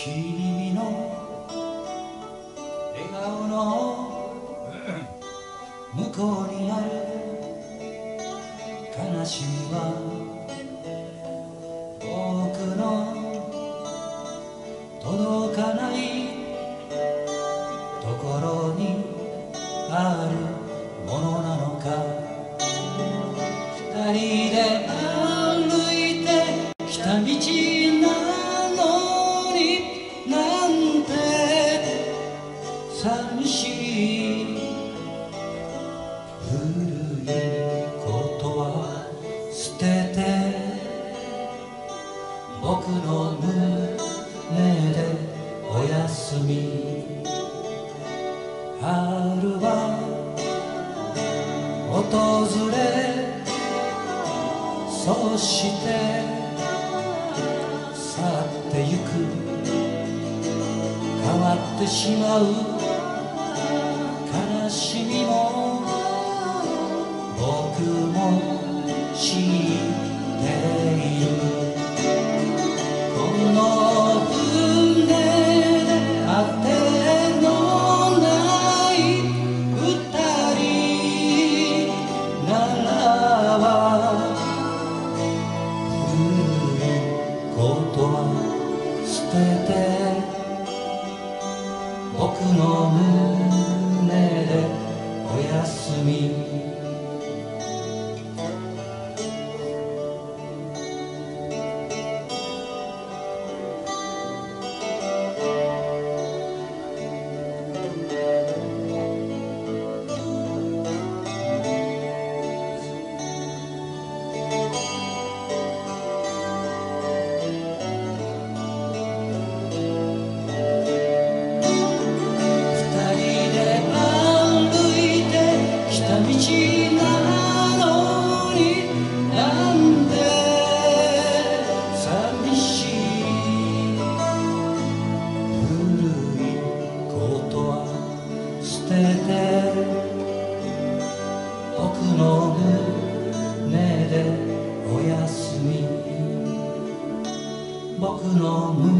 君の笑顔の向こうにある悲しみは僕の届かないところにあるものなのか。二人で歩いてきた道なのになんて寂しい。古いことは捨てて僕の胸でおやすみ。春は訪れそして去ってゆく。変わってしまう悲しみも僕も知っている。この船で当てのない二人ならば古いことは捨てて僕の胸でおやすみ。僕の胸でおやすみ。僕の胸